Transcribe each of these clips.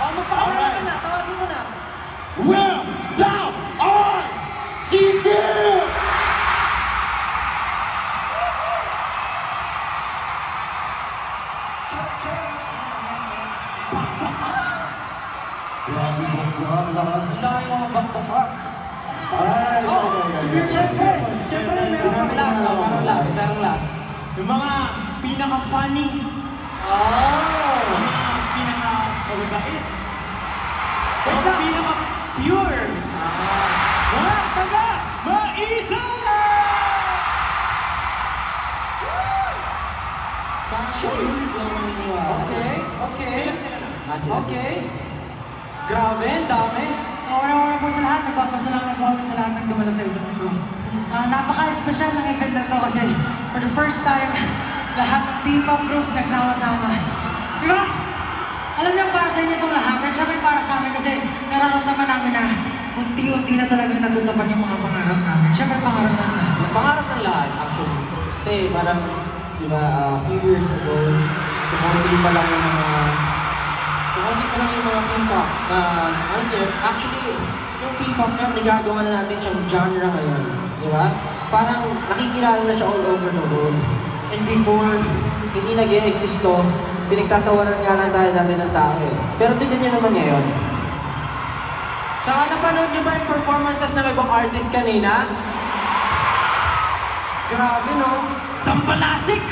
magpakawala ka na. Tawagin mo na. Will thou art sincere? Grabe mo po ang lakas. Dahil mga bakbapak. Ay, Siyempre, merong last. Yung mga pinaka-funny. Yung mga pinaka-mababait. Yung pinaka-pure. Mga taga-maisa! Okay. Grabe, ang dami. Una-una po sa lahat, nagpapasalamat po kami sa lahat ng dumalo sa event ko. Napaka-espesyal ng event na to kasi for the first time, lahat ng P-pop groups nagsama-sama. Di ba? Alam niyo, para sa inyo itong lahat, at syempre para sa amin kasi nararamdaman namin na unti-unti na talagang natutupad yung mga pangarap namin. Syempre pangarap na lahat. Pangarap ng lahat, actually. Kasi parang, di ba, few years ago, tumunti pa lang yung mga P-pop na, actually, yung P-pop na nagagawa na natin siyang genre ngayon. Di ba? Parang nakikilala na siya all over the world. And before, hindi nag-e-exist to, pinagtatawanan nga lang tayo dati ng tao eh. Pero tignan niyo naman ngayon. Tsaka napanood niyo ba yung performances ng ibang artist kanina? Grabe no? Tambalasik!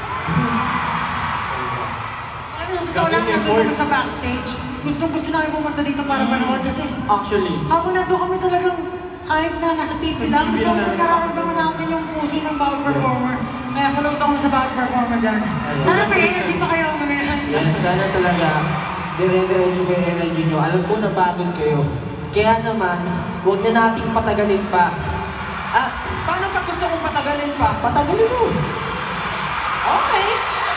Alam niyo, sa totoo lang, nandun kami sa backstage. Gusto namin pumunta dito para manood kasi Actually. habang nandun kami talagang kahit na nasa TV lang, so nararamdaman natin yung puso ng bawat performer. Kaya saluto kami sa bawat performer dyan. Sana may energy pa kayo ngayon. Yes, sana talaga. Dire-diretso ko yung energy nyo. Alam ko napagod kayo. Kaya naman, huwag na nating patagalin pa. Paano pag gusto kong patagalin pa? Patagalin mo! Okay!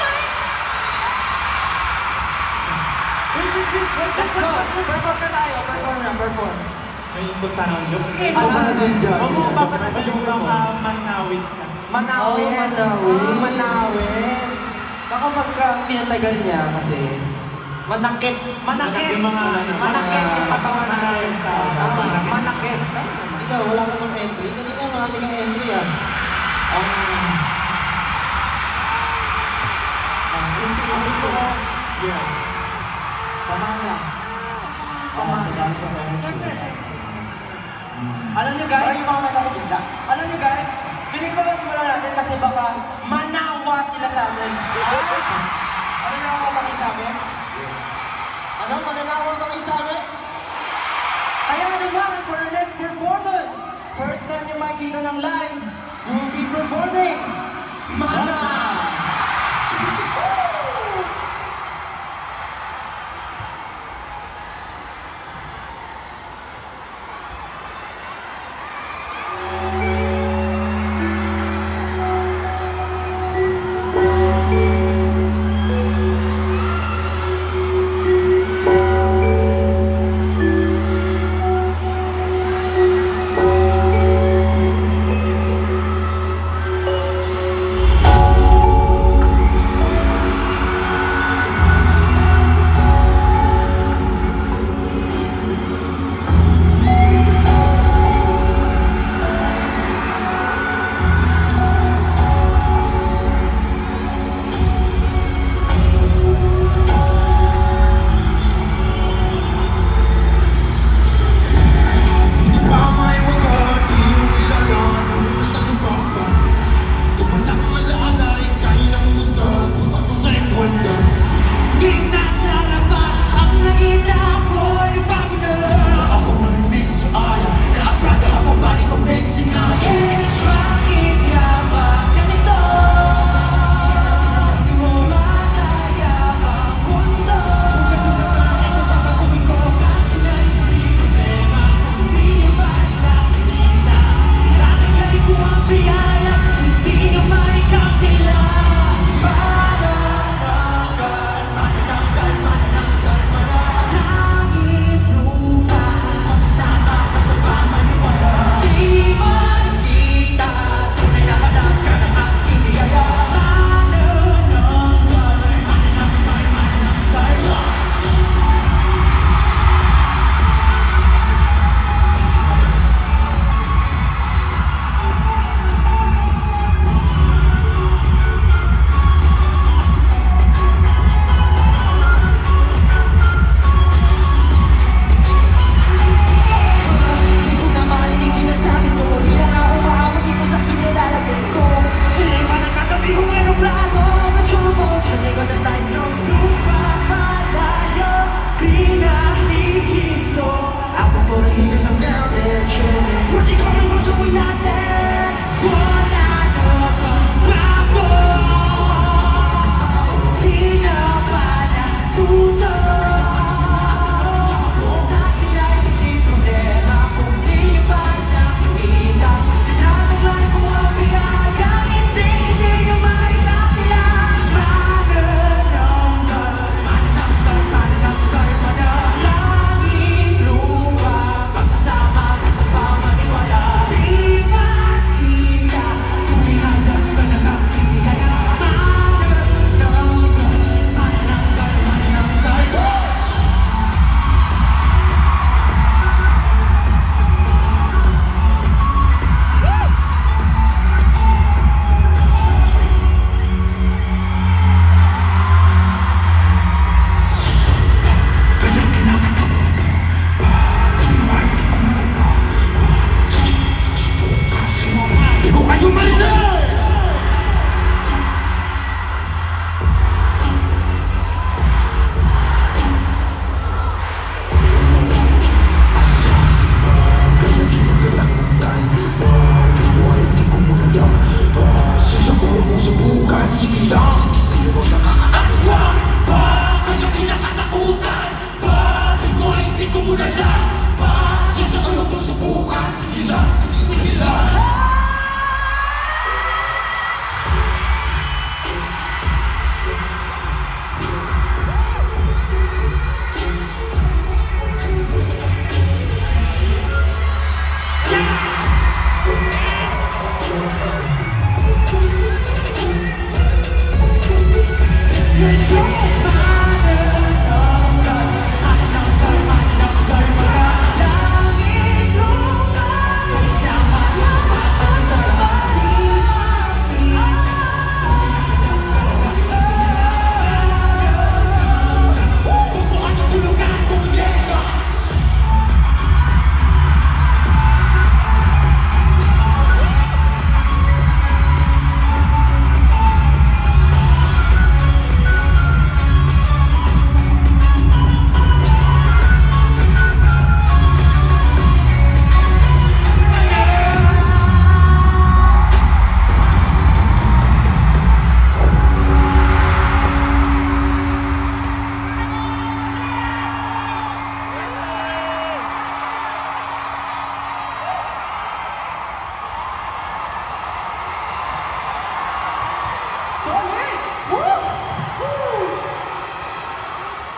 Let's go! Perform na tayo. Perform. May input sana ang joke. Ano ba na si Josh? Huwag mo papatagin ka manawit ka. Manawin. Baka pagka pinatagal niya kasi manakit yung katawan natin. Manakit. Ikaw, wala ka ng entry. Kanina marami kang entry ah. Ang gusto ko, pamana. Alam niyo guys, feeling ko simulan natin kasi baka manawa sila sa amin. Ano na ba kayo sa amin? Ano? Mananawa ba kayo sa amin? Kaya naman, for the next performance, first time niyo makikita ng live, we'll be performing Mana!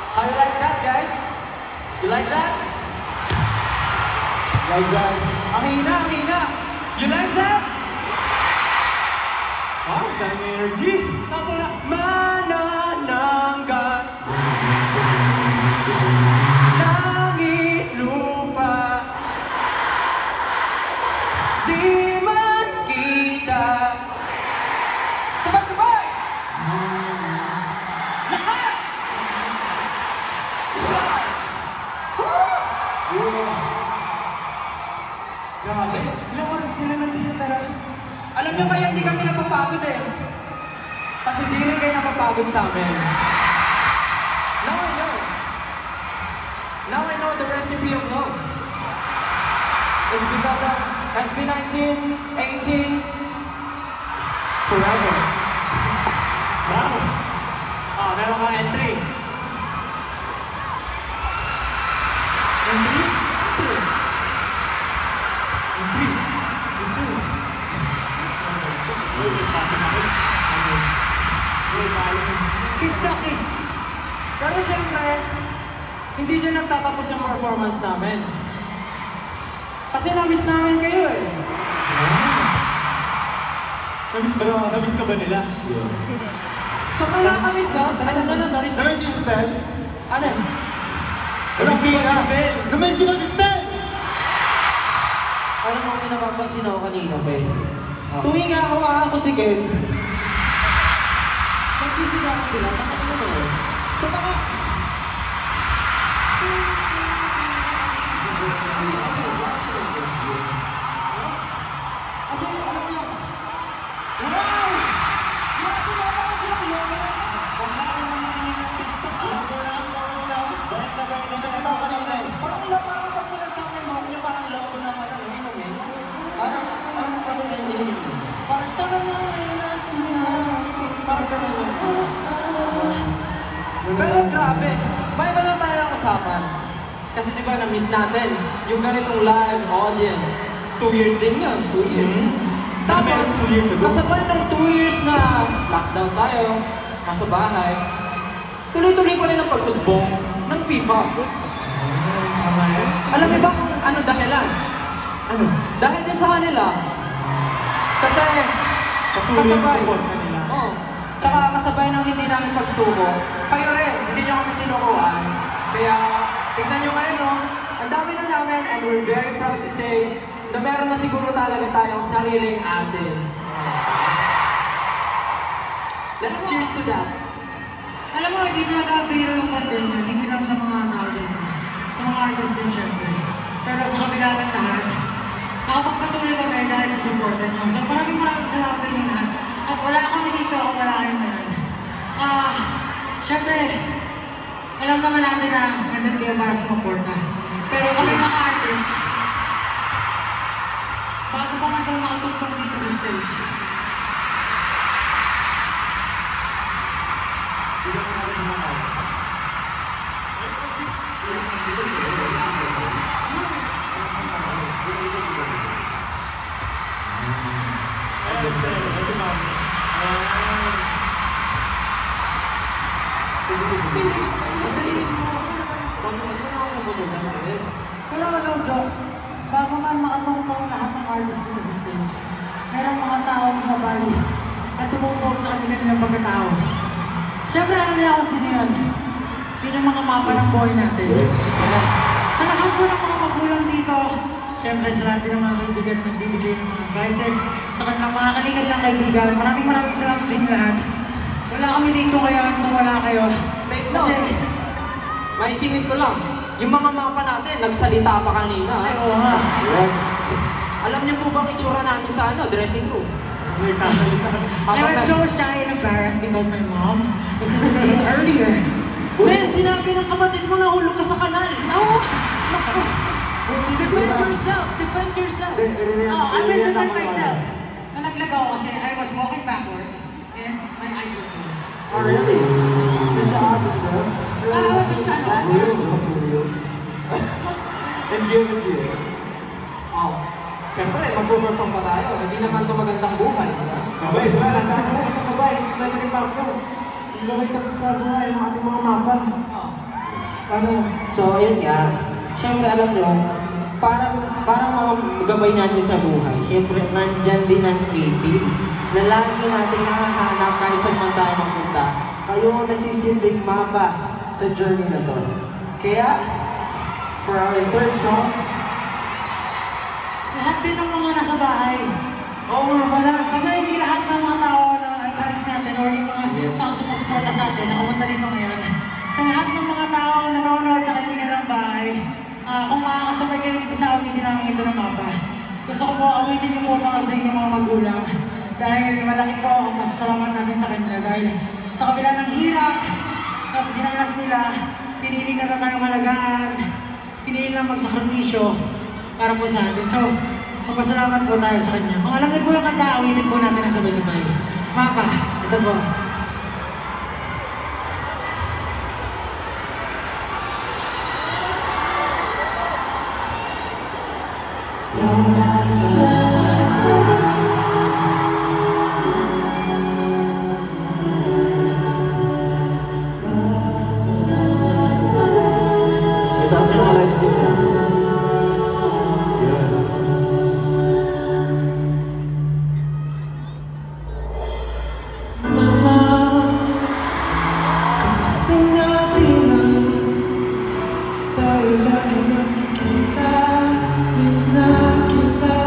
How you like that, guys? You like that? Like that. Ang hina, ang hina. You like that? Wow, dahil energy. Sabi na, manananggat. Langit, lupa. Di man kita. Sabay-sabay! Lahat! Grabe. Ilang oras sila nandito pero Alam niyo kaya hindi kami napapagod eh. Kasi di rin kayo napapagod sa amin. Now I know. Now I know the recipe of love. It's because of SB19, 18, forever. Bravo. Ah, meron kang entry. Entry? Entry. Entry. Entry. Uy, may pasok ako. Uy, paalam mo. Kiss na kiss. Pero syempre, hindi dyan nagtatapos yung performance namin. Kasi na-miss namin kayo eh. Namiss ka ba nila? So kung nakamiss ka, ano, sorry. Namiss si Stel? Ano? Namiss si Stel? Namiss si Stel! Alam mo, may napapansin ako kanina pa eh. Tuwing hawakan ko si Ken, Nagsisigawan sila, bakit ano mo? sa baka, Kasi alam niyo, wow! Grabe na ako sila yun! Parang pag mula sa akin mo, yung parang love ko na ano, inumin. Parang ano yung inumin? Parang tanong na na siya. Parang tanong Pero grabe, may iba lang tayo ng usapan. Kasi di ba na-miss natin yung ganitong live audience. 2 years din yun, 2 years. Tapos, 2 years ago. kasabay ng 2 years na lockdown tayo, nasa bahay, tuloy-tuloy pa rin ang pag-usbong ng pipa. Alam niyo ba kung ano dahilan? ano? Dahil din sa kanila. Kasi, Patuloy yung kasabay. support na nila. Oo. Tsaka kasabay ng hindi namin pagsuko. Kayo rin, hindi nyo kami sinukuhan. Kaya, tignan nyo ngayon, no? Ang dami na namin, and we're very proud to say na meron na siguro talaga tayong sariling atin. Let's cheers to that. alam mo, hindi talaga biro yung pandemya, hindi lang sa mga tao din. Sa mga artist din syempre. Pero sa kabila ng lahat, nakapagpatuloy kami dahil sa supportan nyo. So maraming salamat sa inyo lahat. At wala kami dito kung wala kayo ngayon. Syempre, alam naman natin na nandun kayo para sumuporta. Pero kami mga artist, bago pa man tayo makatugtog dito sa stage, Bigyan mo natin sa mga arts. pero no joke, bago man makatungtong lahat ng artist dito sa stage, merong mga taong bumabali na tumutog sa kanilang pagkatao. Siyempre alam niya kung sino yun. Yun yung mga mapa ng buhay natin. Yes. Sa lahat po ng mga magulang dito, siyempre sa lahat din ng mga kaibigan na nagbibigay ng mga advices, sa kanilang mga kanilang kaibigan, maraming salamat sa inyo lahat. Wala kami dito ngayon kung wala kayo. Take note. Maisingit ko lang. Yung mga mapa natin, nagsalita pa kanina. Ay, oo nga. Yes. Alam niyo po bang itsura namin sa dressing room? May kasalita. I was so shy and embarrassed because my mom was in the date earlier. Ben, sinabi ng kapatid mo na hulog ka sa kanal. Oh! Defend yourself! Defend yourself! Oh, I will defend myself. Nalaglag ako kasi I was walking backwards and my eyes were closed. Oh, really? This is awesome, bro. I was just And Gio. Oh. Siyempre, mag-perform pa tayo. Hindi naman ito magandang buhay. Diba? Kabay, diba? Nasaan ka sa kabay? Naging map ko. Ilaway ka sa buhay ng ating mga mapa. Oh. Ano? So, ayun nga. Siyempre, alam nyo, parang mga gabay natin sa buhay, siyempre, nandyan din ang creative na lagi natin nakahanap kahit saan man tayo magpunta. Kayo ang nagsisilbing mapa sa journey na to. Kaya, for our third song, Lahat din ng mga nasa bahay. oo nga pala. Kasi hindi lahat ng mga tao na fans natin or yung mga Yes. tao sumusuporta sa atin, nakapunta dito ngayon. Sa lahat ng mga tao na nanonood sa kanilang bahay, kung makakasabay kayo dito sa akin, hindi namin ito ng mapa. Gusto ko po awitin yung muna sa inyong mga magulang. Dahil malaki po ang masasalamat natin sa kanila. Dahil sa kabila ng hirap na dinanas nila, pinili na tayong halagaan, pinili na magsakripisyo para po sa atin. So, magpasalamat po tayo sa kanya. Kung alam niyo po yung kanta, awitin po natin ang sabay-sabay. Mapa, ito po. Itaas yung mga lights this time. Yan. Mama, kamusta natin ang tayo lagi magkikita? Miss na kita.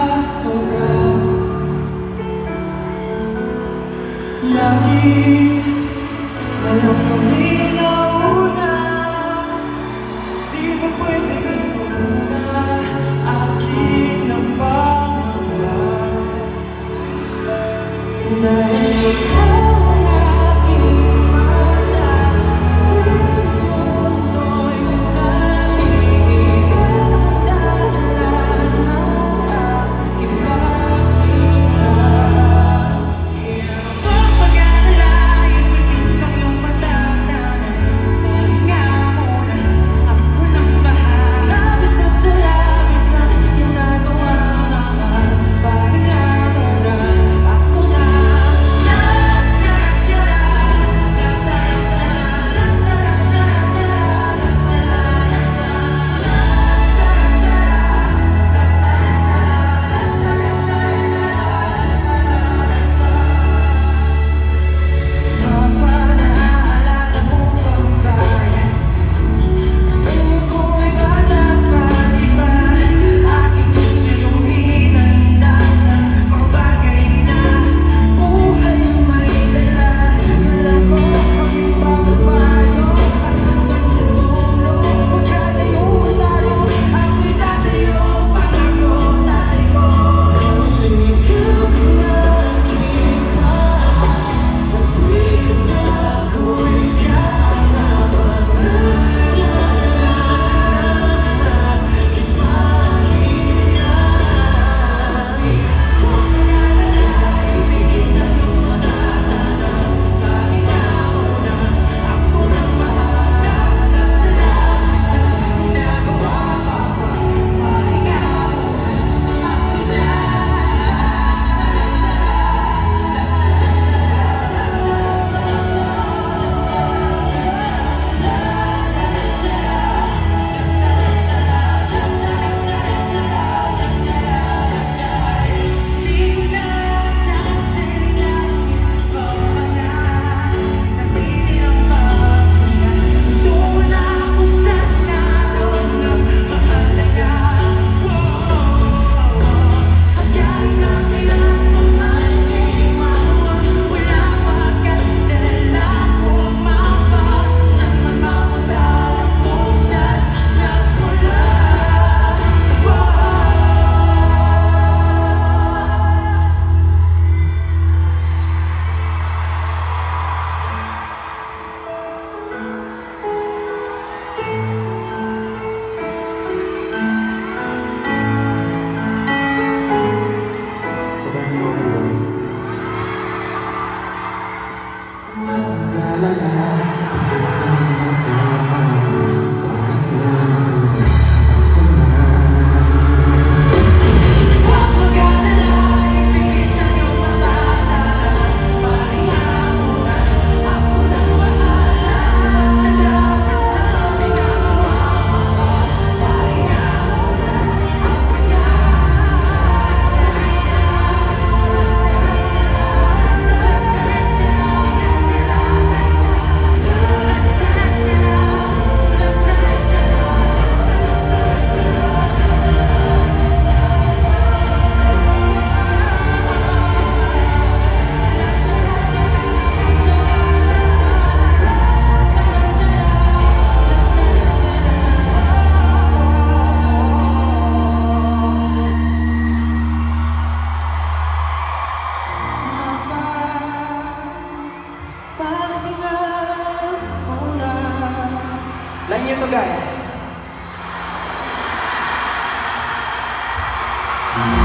guys.